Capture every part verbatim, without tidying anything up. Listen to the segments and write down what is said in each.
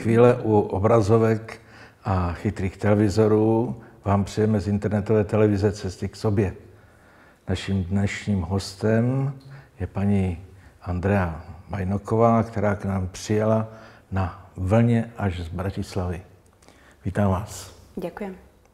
chvíle u obrazovek a chytrých televizorů vám přejeme z internetové televize Cesty k sobě. Naším dnešním hostem je paní Andrea Majnoková, která k nám přijela na vlně až z Bratislavy. Vítám vás. Ďakujem.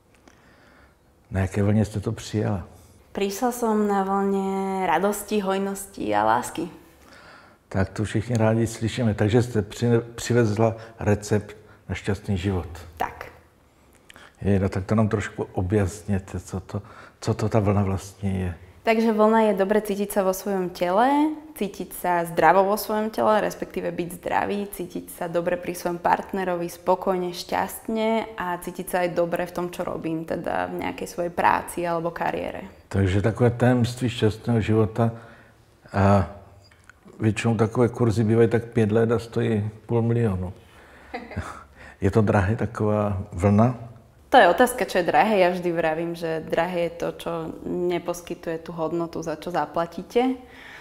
Na jaké vlně jste to přijela? Prišla som na vlne radosti, hojnosti a lásky. Tak to všichni rádi slyšíme. Takže jste přivezla recept na šťastný život. Tak. Je, no, tak to nám trošku objasněte, co to, co to ta vlna vlastně je. Takže vlna je dobre cítiť sa vo svojom tele, cítiť sa zdravo vo svojom tele, respektíve byť zdravý, cítiť sa dobre pri svojom partnerovi, spokojne, šťastne a cítiť sa aj dobre v tom, čo robím, teda v nejakej svojej práci alebo kariére. Takže takové tajemství šťastného života a většinou takové kurzy bývají tak pět let a stojí půl milionu. Je to drahé taková vlna? To je otázka, čo je drahé. Ja vždy vravím, že drahé je to, čo neposkytuje tú hodnotu, za čo zaplatíte.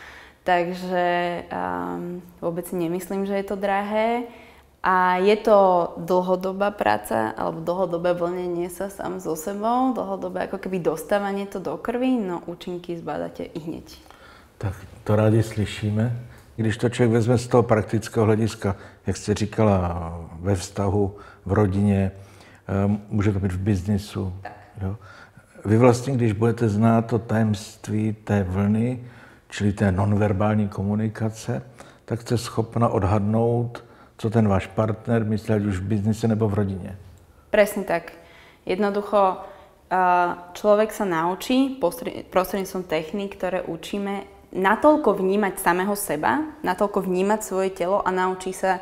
Takže um, vôbec si nemyslím, že je to drahé. A je to dlhodobá práca, alebo dlhodobé vlnenie sa sám so sebou, dlhodobé ako keby dostávanie to do krvi, no účinky zbadáte i hneď. Tak to rádi slyšíme. Když to člověk vezme z toho praktického hlediska, jak jste říkala, ve vztahu, v rodině, může to být v biznisu. Jo. Vy vlastně, když budete znát to tajemství té vlny, čili té nonverbální komunikace, tak jste schopna odhadnout, co ten váš partner myslí, ať už v biznise nebo v rodině. Presne tak. Jednoducho človek sa naučí prostredníctvom techník, ktoré učíme, natoľko vnímať samého seba, natoľko vnímať svoje telo a naučí sa,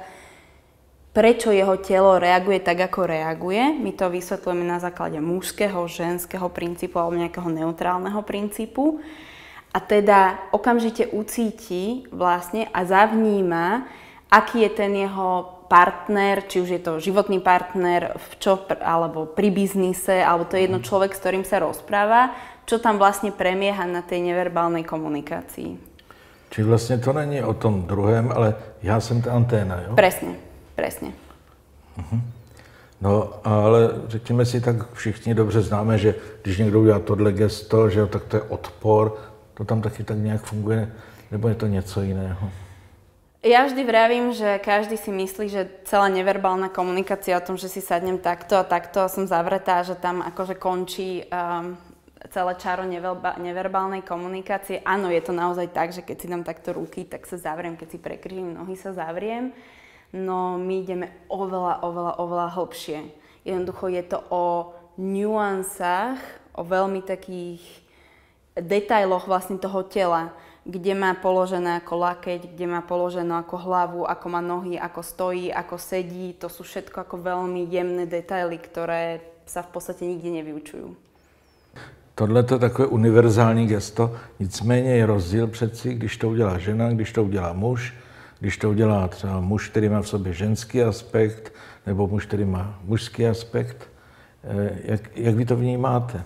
prečo jeho telo reaguje tak, ako reaguje. My to vysvetľujeme na základe mužského, ženského princípu alebo nejakého neutrálneho princípu. A teda okamžite ucíti vlastne a zavníma, aký je ten jeho partner, či už je to životný partner, v čo, alebo pri biznise, alebo to je jedno človek, s ktorým sa rozpráva, čo tam vlastne premieha na tej neverbálnej komunikácii. Čiže vlastne to není o tom druhém, ale ja som tá anténa, jo? Presne. Presne. Uh-huh. No, ale řekněme si, tak všichni dobře známe, že když někdo udělá tohle gesto, že tak to je odpor, to tam taky tak nějak funguje, nebo je to něco jiného? Ja vždy vravím, že každý si myslí, že celá neverbálna komunikácia o tom, že si sadnem takto a takto a som zavretá, že tam akože končí um, celé čaro neverbálnej komunikácie. Áno, je to naozaj tak, že keď si dám takto ruky, tak sa zavriem, keď si prekryžím nohy, sa zavriem. No my ideme oveľa, oveľa, oveľa hlbšie. Jednoducho je to o nuansách, o veľmi takých detailoch vlastne toho tela, kde má položené ako lakeť, kde má položené ako hlavu, ako má nohy, ako stojí, ako sedí. To sú všetko ako veľmi jemné detaily, ktoré sa v podstate nikde nevyučujú. Tohle to je takové univerzální gesto, nicméně je rozdíl přeci, když to udělá žena, když to udělá muž. Když to udělá třeba muž, který má v sobě ženský aspekt, nebo muž, který má mužský aspekt, jak, jak vy to vnímáte?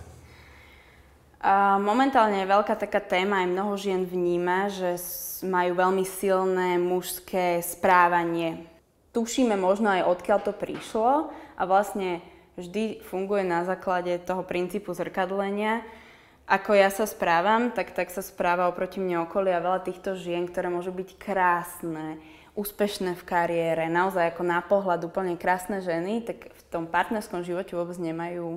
A momentálne je veľká taká téma, aj mnoho žien vníma, že majú veľmi silné mužské správanie. Tušíme možno aj odkiaľ to prišlo a vlastne vždy funguje na základe toho princípu zrkadlenia. Ako ja sa správam, tak, tak sa správa oproti mne okolie a veľa týchto žien, ktoré môžu byť krásne, úspešné v kariére, naozaj ako na pohľad úplne krásne ženy, tak v tom partnerskom živote vôbec nemajú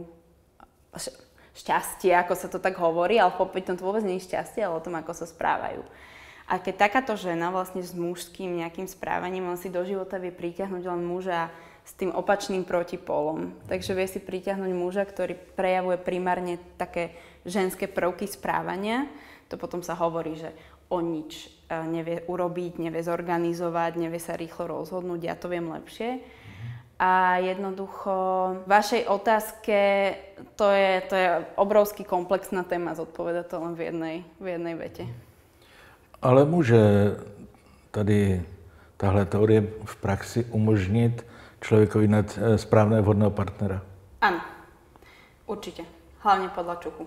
šťastie, ako sa to tak hovorí, ale v popytom to vôbec nie je šťastie, ale o tom, ako sa správajú. A keď takáto žena vlastne s mužským nejakým správaním, on si do života vie pritiahnuť len muža s tým opačným protipólom. Takže vie si pritiahnuť muža, ktorý prejavuje primárne také ženské prvky správania. To potom sa hovorí, že o nič nevie urobiť, nevie zorganizovať, nevie sa rýchlo rozhodnúť, ja to viem lepšie. A jednoducho v vašej otázke to je, to je obrovský komplexná téma, zodpovedať to len v jednej, v jednej vete. Ale môže tady tahle teorie v praxi umožnit člověkovi najít správného vhodného partnera? Áno, určite. Hlavne podľa čuchu.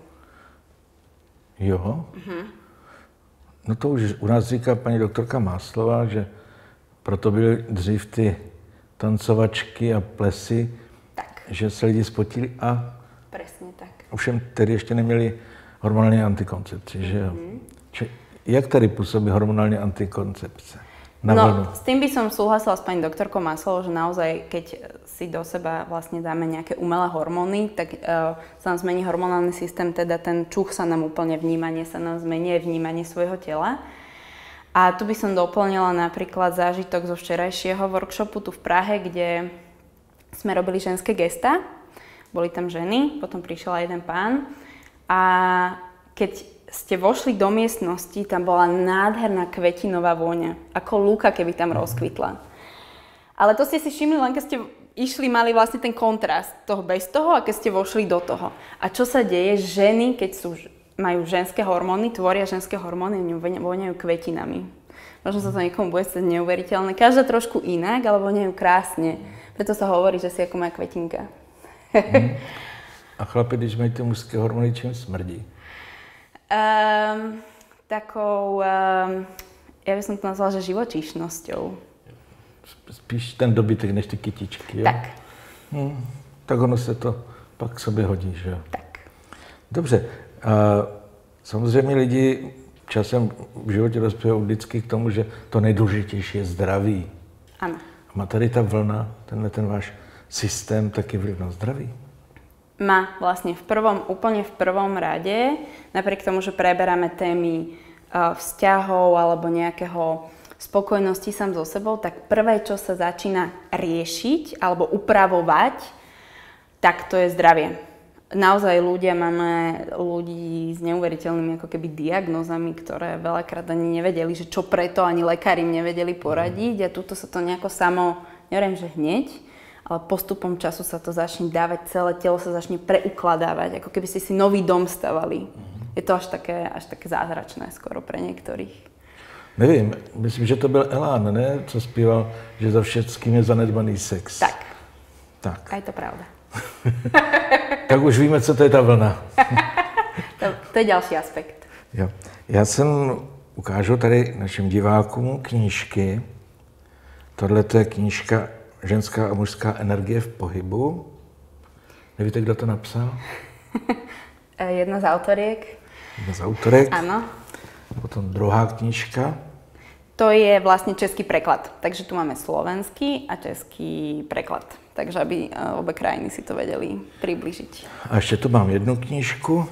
Jo? Uh-huh. No to už u nás říká paní doktorka Máslová, že proto byly dřív ty tancovačky a plesy, tak. že se lidi spotili a Presne tak. ovšem tedy ještě neměli hormonální antikoncepci, mm-hmm. že jo? Či, jak tady působí hormonální antikoncepce? Na no, vlnu? S tým by som súhlasila s pani doktorkou Maslovou, že naozaj, keď si do seba vlastne dáme nejaké umelé hormóny, tak uh, sa nám zmení hormonálny systém, teda ten čuch sa nám úplne, vnímanie sa nám zmení, vnímanie svojho tela. A tu by som doplnila napríklad zážitok zo včerajšieho workshopu tu v Prahe, kde sme robili ženské gestá. Boli tam ženy, potom prišiel aj jeden pán. A keď ste vošli do miestnosti, tam bola nádherná kvetinová vôňa. Ako lúka, keby tam rozkvitla. Ale to ste si všimli, len keď ste išli, mali vlastne ten kontrast toho bez toho a keď ste vošli do toho. A čo sa deje? Ženy, keď sú, majú ženské hormóny, tvoria ženské hormóny, voňajú kvetinami. Možno sa to niekomu bude stať neuveriteľné. Každá trošku inak, ale voňajú krásne. Preto sa hovorí, že si ako moja kvetinka. Hmm. A chlapi, když mají ty mužské hormony, čím smrdí? Um, takou, um, ja by som to nazvala, že živočíšnosťou. Spíš ten dobytek, než ty kytičky, jo? Tak. Hmm. Tak ono se to pak k sobě hodí, že jo? Tak. Dobře. A samozřejmě lidi časem v životě dospějí vždycky k tomu, že to nejdůležitější je zdraví. Ano. A má tady ta vlna, tenhle ten váš systém taky vliv na zdraví? Má vlastne v prvom, úplne v prvom rade, napriek tomu, že preberáme témy uh, vzťahov alebo nejakého spokojnosti sám so sebou, tak prvé, čo sa začína riešiť alebo upravovať, tak to je zdravie. Naozaj ľudia, máme ľudí s neuveriteľnými ako keby diagnózami, ktoré veľakrát ani nevedeli, že čo preto, ani lekári im nevedeli poradiť a tuto sa to nejako samo, neviem, že hneď, ale postupom času sa to začne dávať, celé telo sa začne preukladávať, ako keby ste si nový dom stavali. Mm-hmm. Je to až také, až také zázračné skoro pre niektorých. Nevím, myslím, že to byl Elán, ne? Co zpíval, že za všetkým je zanedbaný sex. Tak. Tak. A je to pravda. Tak už víme, co to je ta vlna. to, to je ďalší aspekt. Jo. Já jsem ukážu tady našim divákům knížky. Tohle je knížka Ženská a mužská energie v pohybu. Nevíte, kdo to napsal? Jedna z autoriek. Jedna z autorek. Áno. Potom druhá knížka. To je vlastne český preklad. Takže tu máme slovenský a český preklad. Takže aby obe krajiny si to vedeli približiť. A ešte tu mám jednu knížku.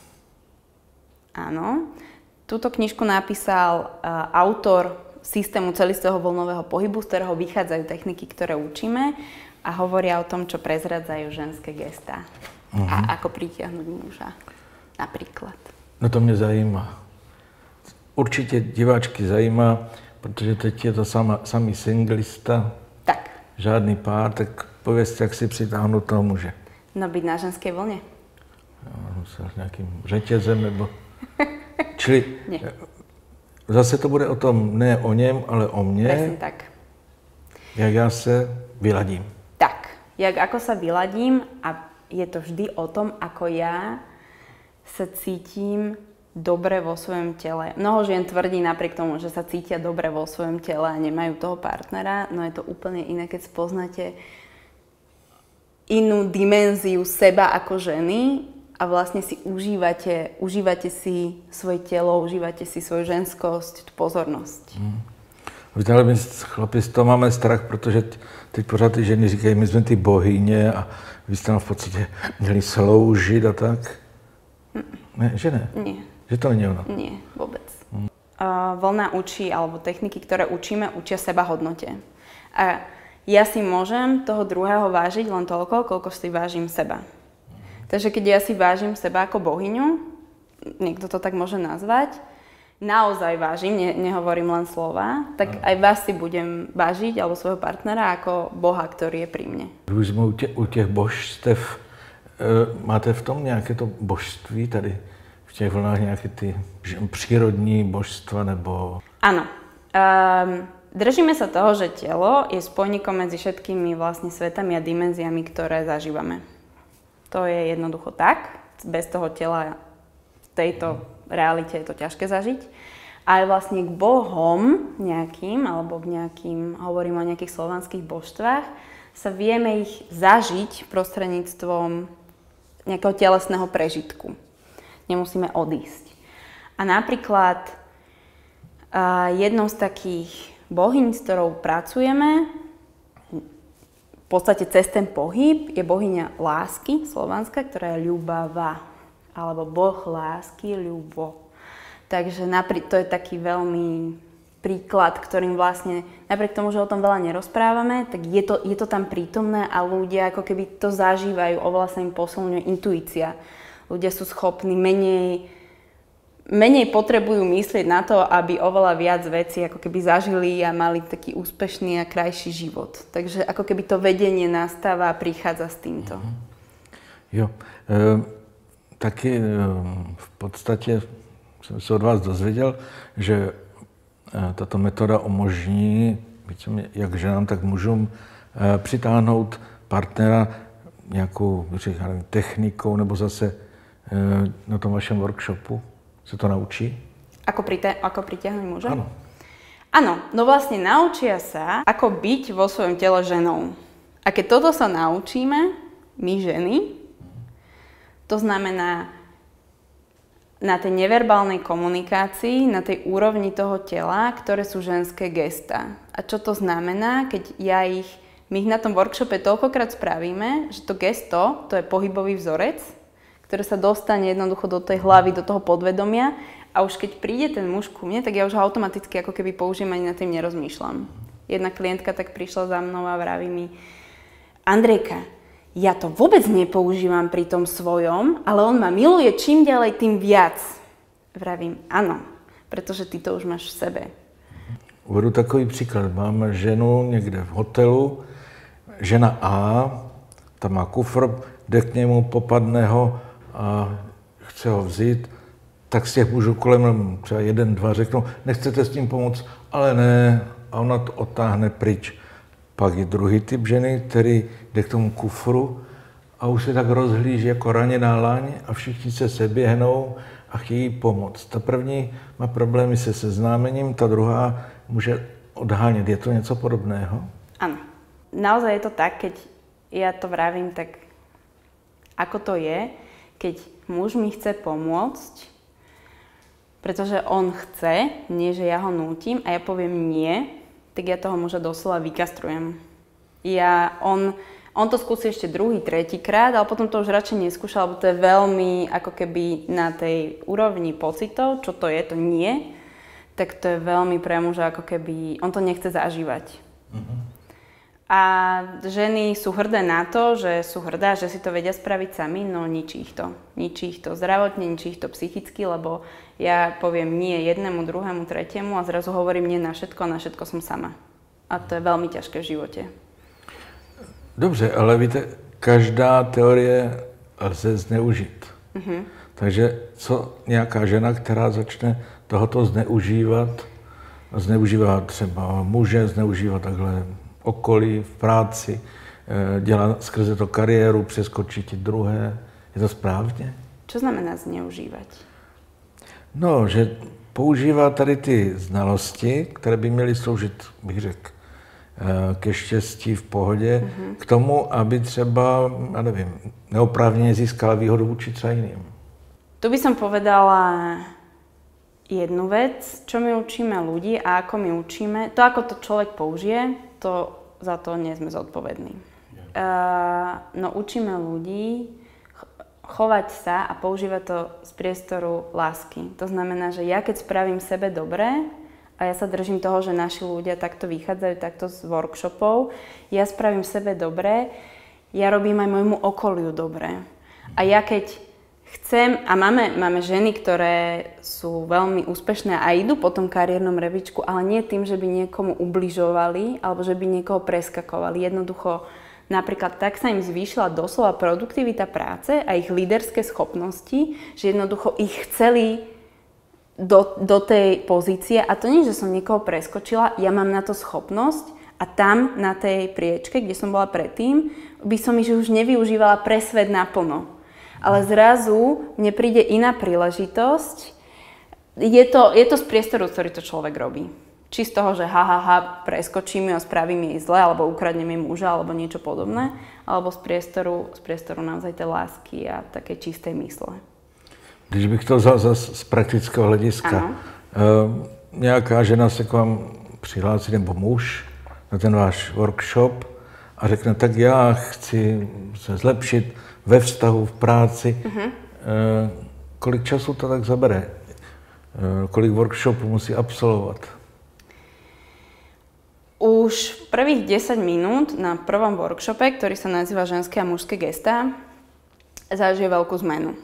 Áno. Túto knižku napísal uh, autor systému celistvého voľnového pohybu, z ktorého vychádzajú techniky, ktoré učíme a hovoria o tom, čo prezradzajú ženské gestá. Uh-huh. A ako pritiahnuť muža. Napríklad. No to mě zajímá. Určitě diváčky zajímá, protože teď je to sama, samý singlista. Tak. Žádný pár, tak povězte, jak si přitáhnout toho muže. No byť na ženskej vlne. No, s nějakým řetězem nebo... Čili... Nie. Zase to bude o tom, ne o něm, ale o mně. Presne tak. Jak já se vyladím. Tak, jak ako sa vyladím a je to vždy o tom, ako ja sa cítim dobre vo svojom tele. Mnoho žien tvrdí napriek tomu, že sa cítia dobre vo svojom tele a nemajú toho partnera, no je to úplne iné, keď spoznáte inú dimenziu seba ako ženy a vlastne si užívate, užívate si svoje telo, užívate si svoju ženskosť, tú pozornosť. Hmm. Víte, ale my chlapi z toho máme strach, protože teď pořád ty ženy říkají, my jsme ty bohyně a vy jste nám v podstatě měli sloužit a tak. Hmm. Ne, že ne? Nie. Že to není ono? Nie, vôbec. Hmm. Uh, vlna učí, alebo techniky, ktoré učíme, učia seba hodnote. A ja si môžem toho druhého vážiť len toľko, koľko si vážim seba. Takže keď ja si vážim seba ako bohyňu, niekto to tak môže nazvať, naozaj vážim, ne, nehovorím len slova, tak aj vás si budem vážiť, alebo svojho partnera, ako Boha, ktorý je pri mne. Už sme u, u těch božstev, e, máte v tom nějaké to božství tady? V těch vlnách nějaké ty přírodní božstva, nebo... Áno. Um, držíme sa toho, že telo je spojníkom medzi všetkými vlastne svetami a dimenziami, ktoré zažívame. To je jednoducho tak. Bez toho tela v tejto realite je to ťažké zažiť. aj vlastne k bohom nejakým, alebo k nejakým, hovorím o nejakých slovanských božstvách, sa vieme ich zažiť prostredníctvom nejakého telesného prežitku. Nemusíme odísť. A napríklad jednou z takých bohyň, s ktorou pracujeme, v podstate cez ten pohyb, je bohyňa lásky, slovanská, ktorá je ľubava, alebo boh lásky, ľubo. Takže napríklad to je taký veľmi príklad, ktorým vlastne, napriek tomu, že o tom veľa nerozprávame, tak je to, je to tam prítomné a ľudia ako keby to zažívajú, oveľa sa im posilňuje intuícia. Ľudia sú schopní menej, menej potrebujú myslieť na to, aby oveľa viac vecí ako keby zažili a mali taký úspešný a krajší život. Takže ako keby to vedenie nastáva a prichádza s týmto. Jo, e, taky e, v podstatě jsem se od vás dozvěděl, že e, tato metoda umožní jak ženám, tak mužům e, přitáhnout partnera nějakou nevím, technikou nebo zase e, na tom vašem workshopu. Se to naučí? Ako, prita- ako pritiahnuť muža? Áno. Áno, no vlastne naučia sa, ako byť vo svojom tele ženou. A keď toto sa naučíme, my ženy, to znamená na tej neverbálnej komunikácii, na tej úrovni toho tela, ktoré sú ženské gestá. A čo to znamená, keď ja ich, my ich na tom workshope toľkokrát spravíme, že to gesto, to je pohybový vzorec, ktoré sa dostane jednoducho do tej hlavy, do toho podvedomia a už keď príde ten muž ku mne, tak ja už ho automaticky ako keby použijem, ani nad tým nerozmýšľam. Jedna klientka tak prišla za mnou a vraví mi: Andrejka, ja to vôbec nepoužívam pri tom svojom, ale on ma miluje čím ďalej, tým viac. Vravím, áno, pretože ty to už máš v sebe. Uvedu takový příklad. Máme ženu někde v hotelu, žena A, ta má kufr, jde k němu, popadne ho a chce ho vzít, tak z těch mužů kolem třeba jeden, dva řeknou, nechcete s tím pomoct, ale ne, a ona to otáhne pryč. Pak je druhý typ ženy, který jde k tomu kufru a už se tak rozhlíží jako raněná laň a všichni se seběhnou a chtějí pomoct. Ta první má problémy se seznámením, ta druhá může odhánět. Je to něco podobného? Áno. Naozaj je to tak, keď ja to vravím, tak ako to je, keď muž mi chce pomôcť, pretože on chce, nie že ja ho nútim a ja poviem nie, tak ja toho muža doslova vykastrujem. Ja, on, on to skúsi ešte druhý, tretí krát, ale potom to už radšej neskúša, lebo to je veľmi ako keby na tej úrovni pocitov, čo to je, to nie, tak to je veľmi pre muža ako keby, on to nechce zažívať. Mm-hmm. A ženy sú hrdé na to, že sú hrdé, že si to vedia spraviť sami, no ničí ich to. Ničí ich to zdravotne, ničí ich to psychicky, lebo ja poviem nie jednému, druhému, tretiemu a zrazu hovorím nie na všetko a na všetko som sama. A to je veľmi ťažké v živote. Dobře, ale víte, každá teorie lze zneužít. Mm-hmm. Takže co nějaká žena, která začne tohoto zneužívat, zneužívá třeba muže, zneužívá takhle okolí, v práci, dělá skrze to kariéru, přeskočí ti druhé. Je to správně? Čo znamená zneužívat? No, že používá tady ty znalosti, které by měly sloužit, bych řekl, ke štěstí, v pohodě, mm-hmm. k tomu, aby třeba, já nevím, neoprávněně získala výhodu vůči třeba jiným. Tu by som povedala jednu vec, čo my učíme ľudí a ako my učíme. To, ako to človek použije, to za to nie sme zodpovední. Uh, no učíme ľudí chovať sa a používať to z priestoru lásky. To znamená, že ja keď spravím sebe dobre, a ja sa držím toho, že naši ľudia takto vychádzajú, takto z workshopov, ja spravím sebe dobre, ja robím aj môjmu okoliu dobre. A ja keď chcem, a máme, máme ženy, ktoré sú veľmi úspešné a idú po tom kariérnom rebríčku, ale nie tým, že by niekomu ubližovali alebo že by niekoho preskakovali. Jednoducho, napríklad tak sa im zvýšila doslova produktivita práce a ich líderské schopnosti, že jednoducho ich chceli do, do tej pozície. A to nie, že som niekoho preskočila, ja mám na to schopnosť a tam na tej priečke, kde som bola predtým, by som ich už nevyužívala pre svet naplno. Ale zrazu mne príde iná príležitosť je to, je to z priestoru, ktorý to človek robí. Či z toho, že ha, ha, ha, preskočím a spravím jej zle, alebo ukradnem jej muža, alebo niečo podobné, alebo z priestoru, z priestoru naozaj tej lásky a také čistej mysle. Když bych to vzal zase z praktického hlediska, e, nějaká žena se k vám přihlásí, nebo muž, na ten váš workshop a řekne, tak já chci se zlepšit ve vztahu, v práci. Uh-huh. E, kolik času to tak zabere? E, kolik workshopů musí absolvovat? Už prvých desať minút na prvom workshope, ktorý sa nazýva ženské a mužské gestá, zažije veľkú zmenu.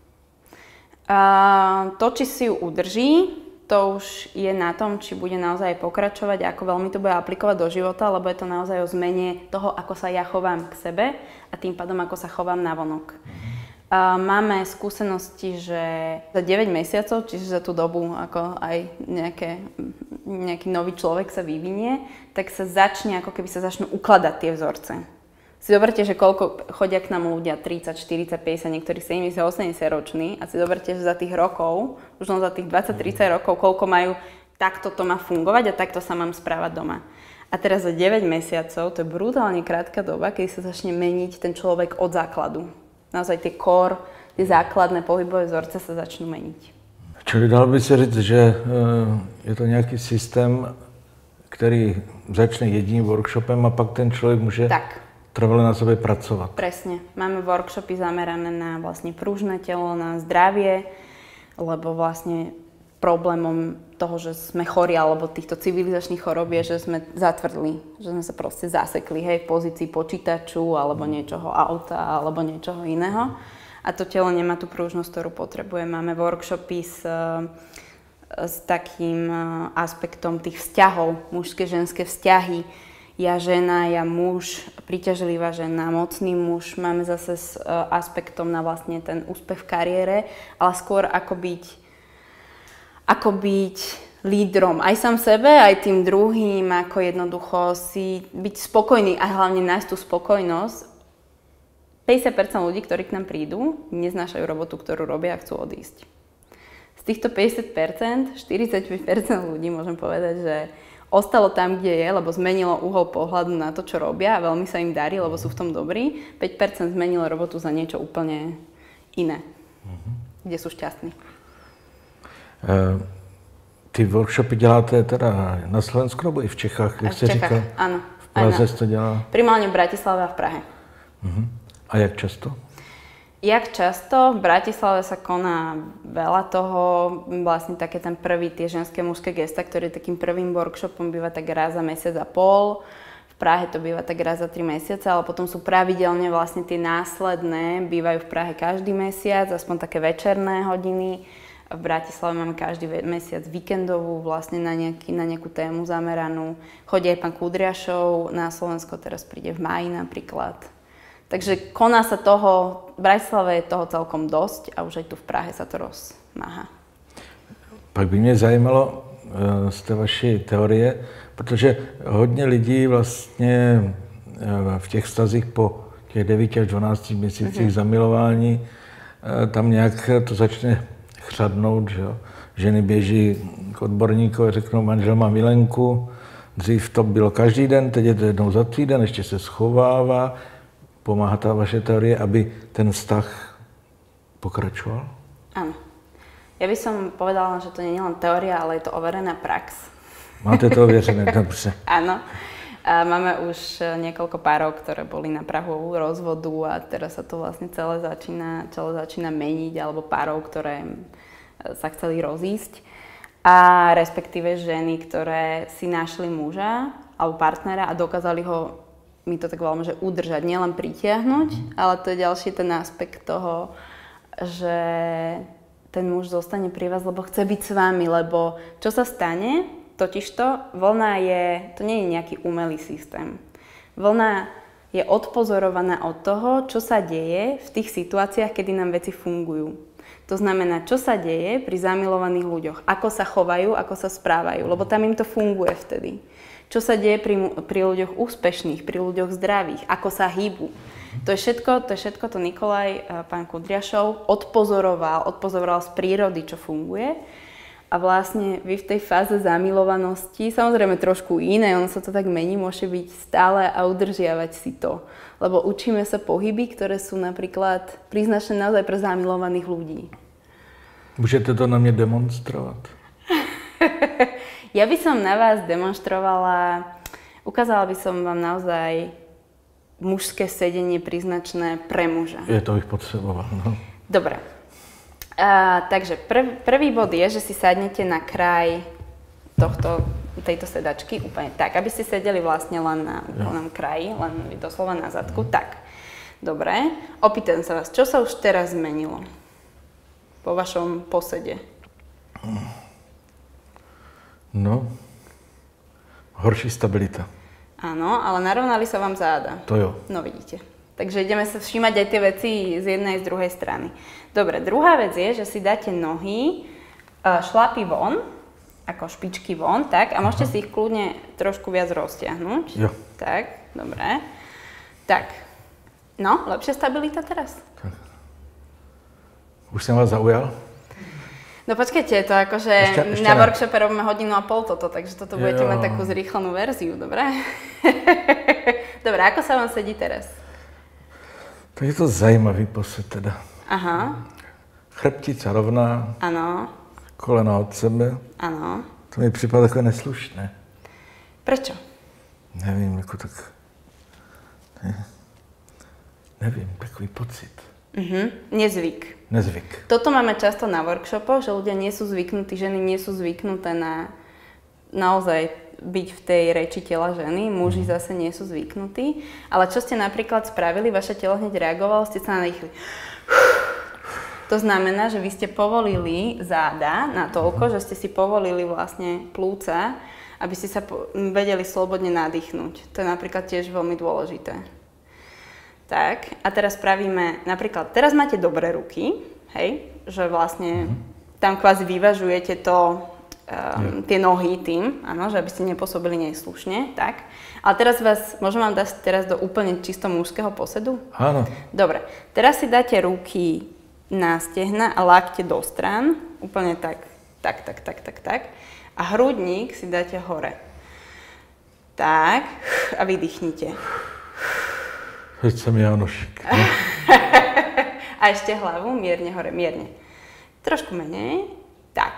A to, či si ju udrží, to už je na tom, či bude naozaj pokračovať, ako veľmi to bude aplikovať do života, lebo je to naozaj o zmene toho, ako sa ja chovám k sebe a tým pádom, ako sa chovám navonok. A máme skúsenosti, že za deväť mesiacov, čiže za tú dobu, ako aj nejaké, nejaký nový človek sa vyvinie, tak sa začne, ako keby sa začnú ukladať tie vzorce. Si zoberte, že koľko chodia k nám ľudia, tridsať, štyridsať, päťdesiat, niektorí sedemdesiat, osemdesiat roční a si zoberte, že za tých rokov, už len za tých dvadsať tridsať rokov, koľko majú, takto to má fungovať a takto sa mám správať doma. A teraz za deväť mesiacov, to je brutálne krátka doba, keď sa začne meniť ten človek od základu. Naozaj tie core, tie základné pohybové vzorce sa začnú meniť. Čili dalo by se říct, že je to nějaký systém, který začne jedním workshopem a pak ten člověk může tak trvale na sebe pracovat. Presne. Máme workshopy zamerané na vlastne pružné telo, na zdravie, lebo vlastne problémom toho, že sme chorí alebo týchto civilizačných chorób je, že sme zatvrdli, že sme sa proste zasekli, hej, v pozícii počítaču alebo niečoho auta alebo niečoho iného. A to telo nemá tú pružnosť, ktorú potrebuje. Máme workshopy s, s takým aspektom tých vzťahov, mužské, ženské vzťahy. Ja žena, ja muž, príťažlivá žena, mocný muž. Máme zase s aspektom na vlastne ten úspech v kariére, ale skôr ako byť ako byť lídrom aj sám sebe, aj tým druhým, ako jednoducho si byť spokojný a hlavne nájsť tú spokojnosť. päťdesiat percent ľudí, ktorí k nám prídu, neznášajú robotu, ktorú robia a chcú odísť. Z týchto päťdesiat percent, štyridsaťpäť percent ľudí, môžem povedať, že ostalo tam, kde je, lebo zmenilo uhol pohľadu na to, čo robia a veľmi sa im darí, lebo sú v tom dobrí. päť percent zmenilo robotu za niečo úplne iné, mm-hmm. kde sú šťastní. Uh, ty workshopy děláte teda na Slovensku nebo i v Čechách? Jak v Čechách, říkal? Áno. V Praze se to dělá? Primárne v Bratislave a v Prahe. Uh-huh. A jak často? Jak často? V Bratislave sa koná veľa toho, vlastne také ten prvý, tie ženské mužské gesta, ktorý je takým prvým workshopom, býva tak raz za mesiac a pol. V Prahe to býva tak raz za tri mesiace, ale potom sú pravidelne vlastne tie následné, bývajú v Prahe každý mesiac, aspoň také večerné hodiny. V Bratislave máme každý mesiac víkendovú, vlastne na, nejaký, na nejakú tému zameranú. Chodí aj pán Kudriašov, na Slovensko teraz príde v máji napríklad. Takže koná sa toho, v Bratislave je toho celkom dosť a už aj tu v Prahe sa to rozmáha. Pak by mě zajímalo z té vaší teorie, protože hodně lidí vlastně v těch vztazích po těch devíti až dvanácti měsících mm-hmm. zamilování tam nějak to začne chřadnout, že jo. Ženy běží k odborníkovi, řeknou, manžel má milenku, dřív to bylo každý den, teď je to jednou za týden, ještě se schovává. Pomáhá ta vaše teorie, aby ten vztah pokračoval? Áno. Ja by som povedala, že to nie je len teória, ale je to overená prax. Máte to overené, dobře. Áno. A máme už niekoľko párov, ktoré boli na prahu rozvodu a teraz sa to vlastne celé začína, celé začína meniť, alebo párov, ktoré sa chceli rozísť. A respektíve ženy, ktoré si našli muža alebo partnera a dokázali ho, my to tak voláme, že udržať, nielen pritiahnuť, ale to je ďalší ten aspekt toho, že ten muž zostane pri vás, lebo chce byť s vami, lebo čo sa stane, totižto vlna je, to nie je nejaký umelý systém. Vlna je odpozorovaná od toho, čo sa deje v tých situáciách, kedy nám veci fungujú. To znamená, čo sa deje pri zamilovaných ľuďoch, ako sa chovajú, ako sa správajú, lebo tam im to funguje vtedy. Čo sa deje pri, pri ľuďoch úspešných, pri ľuďoch zdravých, ako sa hýbu. To je všetko, to je všetko to Nikolaj, pán Kudriašov, odpozoroval, odpozoroval z prírody, čo funguje. a vlastne vy v tej fáze zamilovanosti, samozrejme trošku iné, ono sa to tak mení, môže byť stále a udržiavať si to. Lebo učíme sa pohyby, ktoré sú napríklad príznačné naozaj pre zamilovaných ľudí. Môžete to na mne demonstrovať? Ja by som na vás demonstrovala, ukázala by som vám naozaj mužské sedenie príznačné pre muža. Je to ich potreboval, no. Dobre. A, takže prv, prvý bod je, že si sadnete na kraj tohto, tejto sedačky úplne tak, aby ste sedeli vlastne len na úplnom kraji, len doslova na zadku. Tak. Dobre. Opýtam sa vás, čo sa už teraz zmenilo po vašom posede? No, horší stabilita. Áno, ale narovnali sa vám záda. To jo. No vidíte. Takže ideme sa všímať aj tie veci z jednej aj z druhej strany. Dobre, druhá vec je, že si dáte nohy, šlapy von, ako špičky von, tak, a môžete Aha. si ich kľudne trošku viac roztiahnuť. Jo. Tak, dobre. Tak, no, lepšia stabilita teraz? Tak. Už som vás zaujal? No počkajte, to akože ešte, ešte na ne. workshope robíme hodinu a pol toto, takže toto jo. budete mať takú zrýchlenú verziu, dobre? Dobre, ako sa vám sedí teraz? To je to zajímavý posed teda. Aha. Chrbtica rovná. Áno. Kolena od sebe. Áno. To mi připadá takové neslušné. Prečo? Nevím, jako tak... Ne. Nevím, takový pocit. Uh-huh. Nezvyk. Nezvyk. Toto máme často na workshopoch, že ľudia nie sú zvyknutí, ženy nie sú zvyknuté na naozaj byť v tej reči tela ženy, muži uh-huh. zase nie sú zvyknutí. Ale čo ste napríklad spravili, vaše telo hneď reagovalo, ste sa nadýchli. To znamená, že vy ste povolili záda na toľko, že ste si povolili vlastne plúca, aby ste sa po- vedeli slobodne nadýchnuť. To je napríklad tiež veľmi dôležité. Tak, a teraz spravíme, napríklad, teraz máte dobré ruky, hej, že vlastne mm-hmm. tam kvázi vyvažujete to, um, tie nohy tým, áno, že aby ste nepôsobili neslušne, tak. Ale teraz vás, môžem vám dať teraz do úplne čisto mužského posedu? Áno. Dobre, teraz si dáte ruky na stehna a lakte do strán, úplne tak, tak, tak, tak, tak, tak. A hrudník si dáte hore. Tak, a vydýchnite. Veď som Janošik. No? A ešte hlavu mierne hore, mierne. Trošku menej. Tak.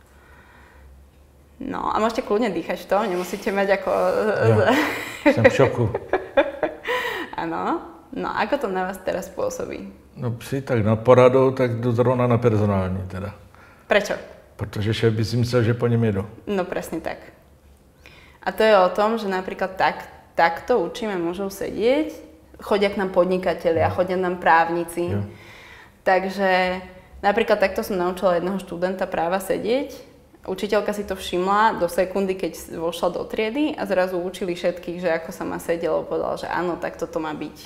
No a môžete kľudne dýchať v tom, nemusíte mať ako... Ja, som v šoku. Áno. No ako to na vás teraz pôsobí? No psi tak na poradu, tak jdu zrovna na personální teda. Prečo? Protože šéf by si myslel, že po něm jedu. No presne tak. A to je o tom, že napríklad tak, takto učíme mužov sedieť, chodia k nám podnikatelia, chodia nám právnici. Ja. Takže napríklad takto som naučila jedného študenta práva sedieť. Učiteľka si to všimla do sekundy, keď vošla do triedy a zrazu učili všetkých, že ako sa má sedieť, lebo povedala, že áno, takto to má byť.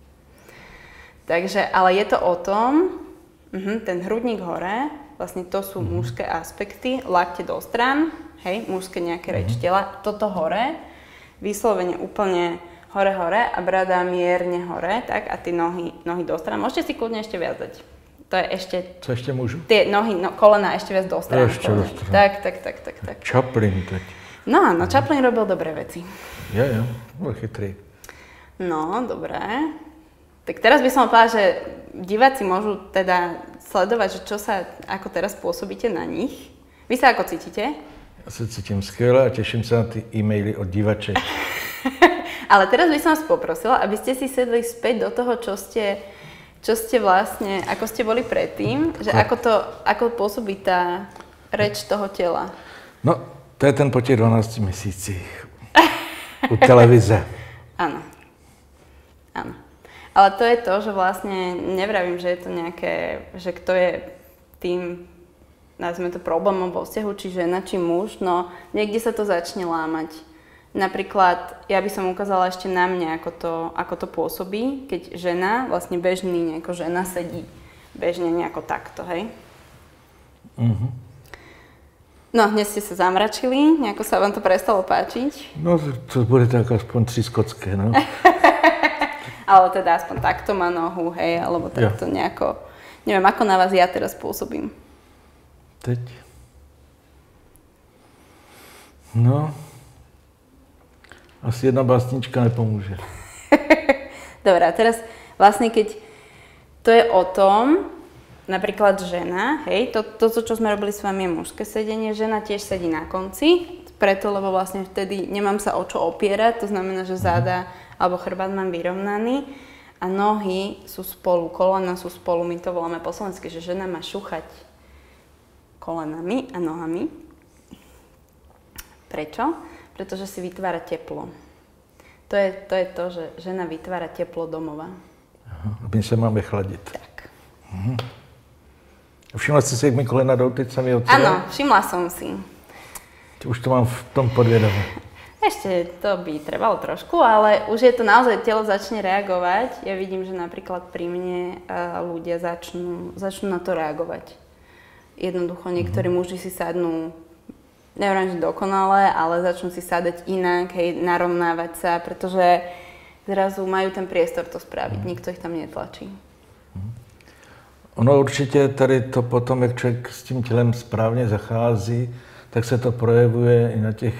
Takže, ale je to o tom, uh-huh, ten hrudník hore, vlastne to sú uh-huh. mužské aspekty, lakte do strán, hej, mužské nejaké uh-huh. reč tela, toto hore, vyslovene úplne hore-hore a brada mierne hore, tak, a tie nohy, nohy do strán. Môžete si kľudne ešte viac dať. To je ešte... Co ešte môžu? Tie nohy, no, kolena ešte viac do strán. Ešte do strán. Tak, tak, tak, tak, tak. Chaplin teď. No áno, Chaplin robil dobré veci. Ja, ja, bol chytrý. No, dobré. Tak teraz by som povedala, že diváci môžu teda sledovať, že čo sa, ako teraz pôsobíte na nich. Vy sa ako cítite? Ja sa cítim skvěle a teším sa na ty e-maily od divaček. Ale teraz by som vás poprosila, aby ste si sedli späť do toho, čo ste, čo ste vlastne, ako ste boli predtým, že ako to, ako pôsobí tá reč toho tela. No, to je ten po těch dvanácti měsících u televize. Áno. Áno. Ale to je to, že vlastne nevravím, že je to nejaké, že kto je tým, nazvime to problémom vo vzťahu, či žena, či muž, no niekde sa to začne lámať. Napríklad, ja by som ukázala ešte na mne, ako to, ako to pôsobí, keď žena, vlastne bežný nejako žena sedí bežne nejako takto, hej? Uh-huh. No, dnes ste sa zamračili, nejako sa vám to prestalo páčiť. No, to bude tak aspoň třískotské, no. Ale teda aspoň takto má nohu, hej, alebo takto ja. nejako, neviem, ako na vás ja teraz pôsobím. Teď? No, asi jedna básnička nepomůže. Dobre, a teraz vlastne keď to je o tom, napríklad žena, hej, to, to, čo sme robili s vami je mužské sedenie, žena tiež sedí na konci, preto, lebo vlastne vtedy nemám sa o čo opierať, to znamená, že záda alebo chrbát mám vyrovnaný a nohy sú spolu, kolena sú spolu, my to voláme po slovensky, že žena má šúchať kolenami a nohami. Prečo? Pretože si vytvára teplo. To je to, je to že žena vytvára teplo domova. Aha, my sa máme chladiť. Tak. Mhm. Všimla ste si, jak mi kolena jdou teď sami od seba? Áno, všimla som si. Už to mám v tom podvedome. Ešte to by trebalo trošku, ale už je to naozaj, telo začne reagovať. Ja vidím, že napríklad pri mne ľudia začnú, začnú na to reagovať. Jednoducho niektorí mm-hmm. muži si sadnú, neviem, že dokonale, ale začnú si sadať inak, hej, narovnávať sa, pretože zrazu majú ten priestor to spraviť, nikto ich tam netlačí. Ono určitě tady to potom, jak člověk s tím tělem správně zachází, tak se to projevuje i na těch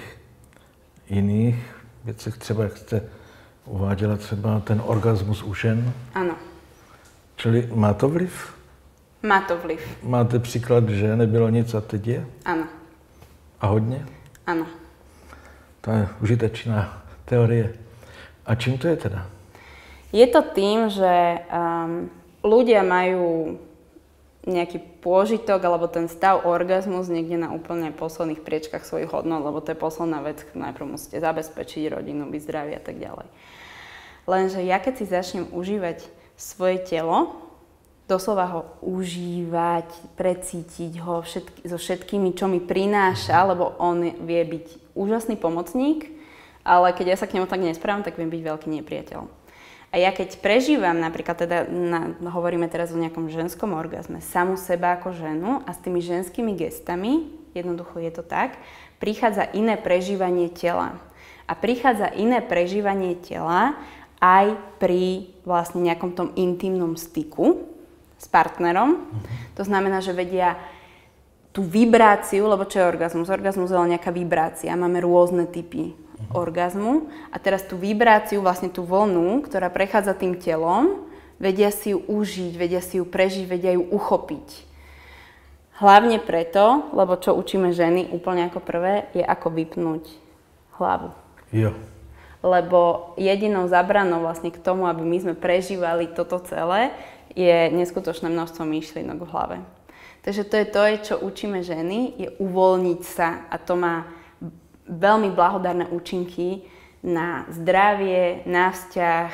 jiných věcech, třeba jak jste uváděla třeba ten orgasmus u žen. Ano. Čili má to vliv? Má to vliv. Máte příklad, že nebylo nic a teď je? Ano. A hodně? Ano. To je užitečná teorie. A čím to je teda? Je to tým, že um, ľudia majú nejaký pôžitok alebo ten stav orgazmus niekde na úplne posledných priečkách svojich hodnot, lebo to je posledná vec, najprv musíte zabezpečiť rodinu, byť zdraví a tak ďalej. Lenže ja keď si začnem užívať svoje telo, doslova ho užívať, precítiť ho všetky, so všetkými, čo mi prináša, lebo on vie byť úžasný pomocník, ale keď ja sa k nemu tak nesprávam, tak viem byť veľký nepriateľ. A ja keď prežívam, napríklad teda, na, hovoríme teraz o nejakom ženskom orgazme, samu seba ako ženu a s tými ženskými gestami, jednoducho je to tak, prichádza iné prežívanie tela. A prichádza iné prežívanie tela aj pri vlastne nejakom tom intimnom styku s partnerom. To znamená, že vedia tú vibráciu, lebo čo je orgazmus? Orgazmus je len nejaká vibrácia, máme rôzne typy orgazmu a teraz tú vibráciu, vlastne tú vlnu, ktorá prechádza tým telom, vedia si ju užiť, vedia si ju prežiť, vedia ju uchopiť. Hlavne preto, lebo čo učíme ženy úplne ako prvé, je ako vypnúť hlavu. Jo. Lebo jedinou zabranou vlastne k tomu, aby my sme prežívali toto celé, je neskutočné množstvo myšlienok v hlave. Takže to je to, čo učíme ženy, je uvoľniť sa a to má veľmi blahodárne účinky na zdravie, na vzťah,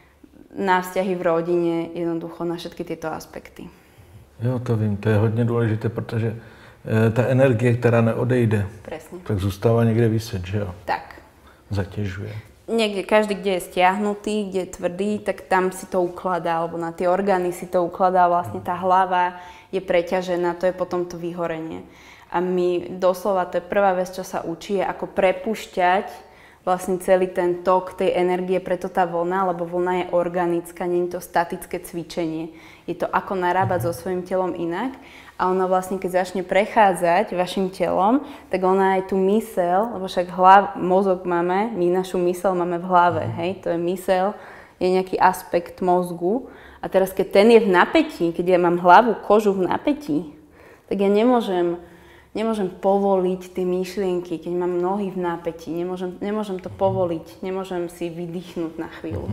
na vzťahy v rodine, jednoducho na všetky tieto aspekty. Jo, to vím, to je hodně důležité, protože e, ta energie, která neodejde, Presne. tak zůstává někde vyset, že jo? Tak. Zatěžuje. Niekde, každý, kde je stiahnutý, kde je tvrdý, tak tam si to ukladá, alebo na tie orgány si to ukladá, vlastne tá hlava je preťažená, to je potom to vyhorenie. A my doslova, to je prvá vec, čo sa učí, je ako prepušťať vlastne celý ten tok tej energie, preto tá vlna, lebo vlna je organická, nie je to statické cvičenie. Je to ako narábať so svojím telom inak. A ona vlastne, keď začne prechádzať vašim telom, tak ona aj tú myseľ, lebo však hlav, mozog máme, my našu myseľ máme v hlave, hej, to je myseľ, je nejaký aspekt mozgu. A teraz, keď ten je v napätí, keď ja mám hlavu, kožu v napätí, tak ja nemôžem Nemôžem povoliť tie myšlienky, keď mám nohy v nápätí. Nemôžem, nemôžem to povoliť, nemôžem si vydýchnuť na chvíľu.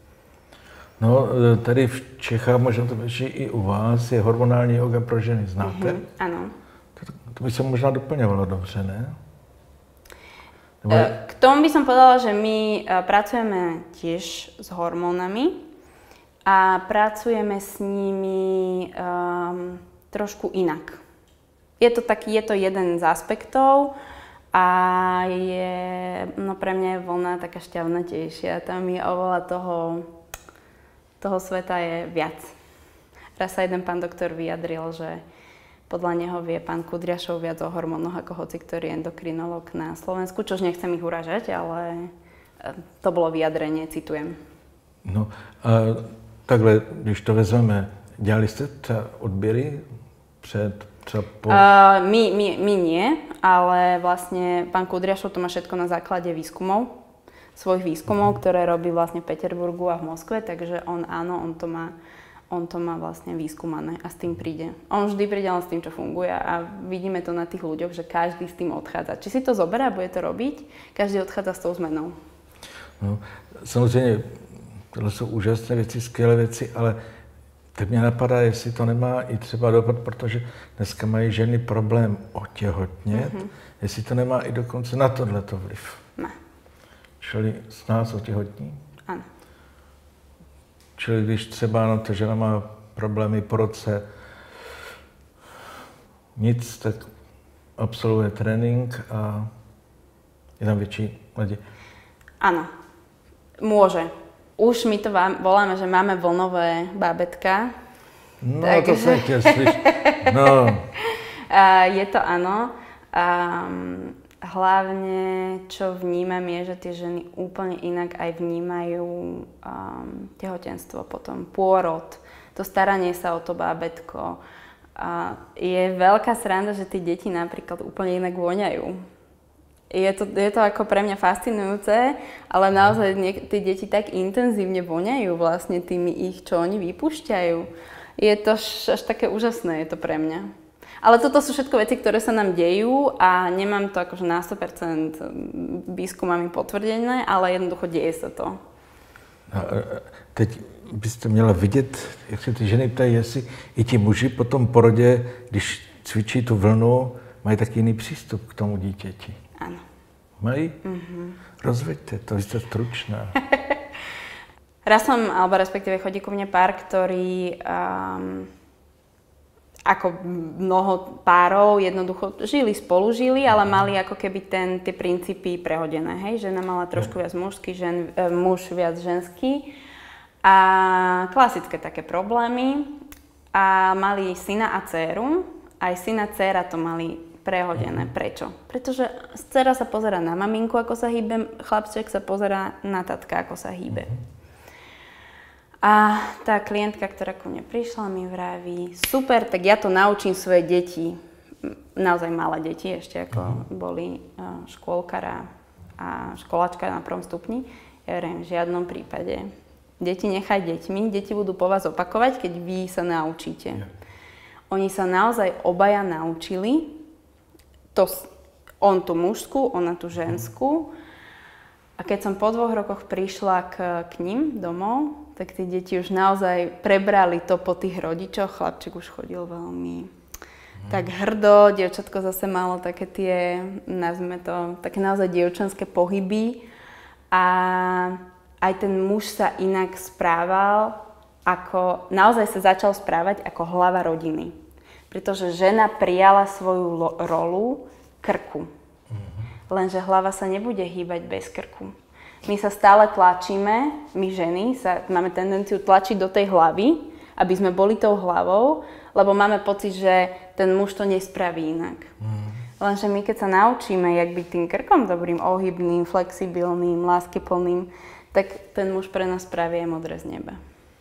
No, tady v Čechách, možná to beží i u vás, je hormonální yoga pro ženy. Znáte? Mm-hmm, áno. To, to by sa možná doplňovalo dobře, ne? Nebo... K tomu by som povedala, že my pracujeme tiež s hormónami a pracujeme s nimi um, trošku inak. Je to taký, je to jeden z aspektov a je, no pre mňa je vlna taká šťavnatejšia. Tam je oveľa toho, toho sveta je viac. Raz sa jeden pán doktor vyjadril, že podľa neho vie pán Kudriašov viac o hormónoch ako hoci ktorý endokrinológ na Slovensku, čož nechcem ich uražať, ale to bolo vyjadrenie, citujem. No a takhle, když to vezmeme, dělali jste třeba odběry před Třeba po... Uh, my, my, my nie, ale vlastne pán Kudriašov to má všetko na základe výskumov, svojich výskumov, ktoré robí vlastne v Peterburgu a v Moskve, takže on áno, on to má, on to má vlastne výskumané a s tým príde. On vždy príde len s tým, čo funguje a vidíme to na tých ľuďoch, že každý s tým odchádza. Či si to zoberá a bude to robiť, každý odchádza s tou zmenou. No, samozřejmě, tohle jsou úžasné věci, skvělé věci, ale tak mě napadá, jestli to nemá i třeba dopad, protože dneska mají ženy problém otěhotnět, mm-hmm. jestli to nemá i dokonce na tohleto vliv. Ne. Čili s nás otěhotní? Ano. Čili když třeba na to žena má problémy po roce, nic, tak absolvuje trénink a je tam větší naděje. Áno, môže. Už my to voláme, že máme vlnové bábätka. No, tak... to som chtěl slyšet. No. Je to áno. Um, hlavne, čo vnímam, je, že tie ženy úplne inak aj vnímajú um, tehotenstvo, potom pôrod, to staranie sa o to bábätko. Uh, je veľká sranda, že tie deti napríklad úplne inak voňajú. Je to, je to ako pre mňa fascinujúce, ale naozaj niek- tie deti tak intenzívne voňajú vlastne tými ich, čo oni vypúšťajú. Je to až, až také úžasné, je to pre mňa. Ale toto sú všetko veci, ktoré sa nám dejú a nemám to akože na sto percent výskumami potvrdené, ale jednoducho deje sa to. A teď byste měla vidět, jak se ty ženy ptají, jestli i ti muži po tom porodě, když cvičí tu vlnu, mají taky jiný přístup k tomu dítěti. Áno. Mají? Mm-hmm. Rozveďte to, vy ste stručná. Raz som, alebo respektíve chodí ku mne pár, ktorý um, ako mnoho párov jednoducho žili, spolu žili, ale mali ako keby ten, tie princípy prehodené. Hej? Žena mala trošku viac mužský, žen, e, muž viac ženský. A klasické také problémy. A mali syna a dcéru. Aj syn a dcéra to mali prehodené. Prečo? Pretože dcera sa pozerá na maminku, ako sa hýbe, chlapček sa pozerá na tatka, ako sa hýbe. A tá klientka, ktorá ku mne prišla, mi vraví, super, tak ja to naučím svoje deti, naozaj malé deti, ešte ako boli škôlkara a školačka na prvom stupni. Ja hovorím, v žiadnom prípade. Deti nechaj deťmi, deti budú po vás opakovať, keď vy sa naučíte. Oni sa naozaj obaja naučili, to, on tú mužskú, ona tú ženskú. A keď som po dvoch rokoch prišla k, k ním domov, tak tie deti už naozaj prebrali to po tých rodičoch. Chlapček už chodil veľmi mm. tak hrdo, dievčatko zase malo také tie, nazvime to, také naozaj dievčenské pohyby. A aj ten muž sa inak správal, ako, naozaj sa začal správať ako hlava rodiny. Pretože žena prijala svoju lo- rolu krku. Mm-hmm. Lenže hlava sa nebude hýbať bez krku. My sa stále tlačíme, my ženy sa, máme tendenciu tlačiť do tej hlavy, aby sme boli tou hlavou, lebo máme pocit, že ten muž to nespraví inak. Mm-hmm. Lenže my keď sa naučíme, jak byť tým krkom dobrým, ohybným, flexibilným, láskyplným, tak ten muž pre nás spraví aj modré z neba.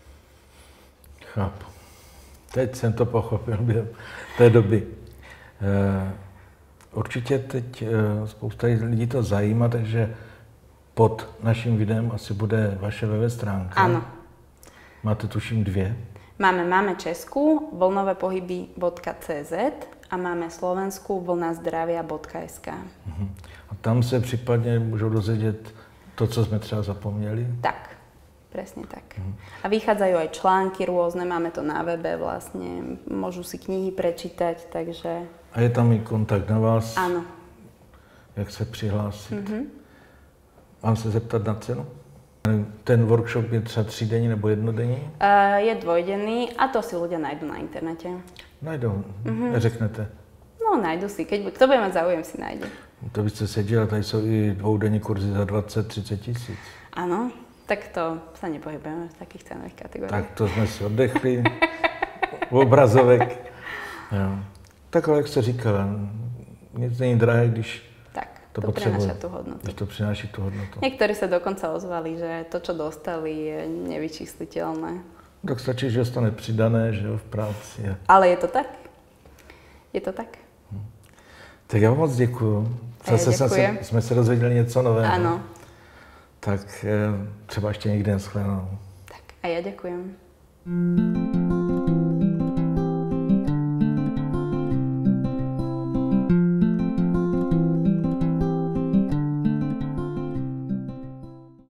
Chápu. Teď jsem to pochopil během té doby. E, určitě teď e, spousta lidí to zajímá, takže pod naším videem asi bude vaše web stránka. Áno. Máte tuším dvě? Máme, máme českú vlnovepohyby bodka cé zet a máme slovenskú vlnazdravia bodka es ká. Uh-huh. A tam se případně můžou dozvědět to, co jsme třeba zapomněli? Tak. Presne tak. A vychádzajú aj články rôzne, máme to na webe vlastne, môžu si knihy prečítať, takže... A je tam i kontakt na vás? Áno. Jak se přihlásit? Mm-hmm. Mám se zeptat na cenu? Ten workshop je třeba třídenní nebo jednodenní? Uh, je dvojdenný a to si ľudia nájdu na internete. Najdou, mm-hmm. neřeknete? No, nájdu si, keď kto bude mať záujem, si nájde. To byste seděla, tady jsou i dvoudenní kurzy za dvacet třicet tisíc. Áno. Tak to sa nepohybujeme v takých cenových kategóriách. Tak to jsme si oddechli. Obrazovek. Jo. Tak ale jak jste říkala, nic není drahé, když tak, to, to potřebuje. prináša tú hodnotu. Když to přináší tu hodnotu. Niektorí sa dokonca ozvali, že to, čo dostali, je nevyčísliteľné. Tak stačí, že dostane přidané, že jo, v práci. Ale je to tak. Je to tak. Tak já vám moc děkuju. Zase se, jsme se dozvěděli něco nového. Ano. Tak třeba ještě někdy nashledanou. Tak a já děkujem.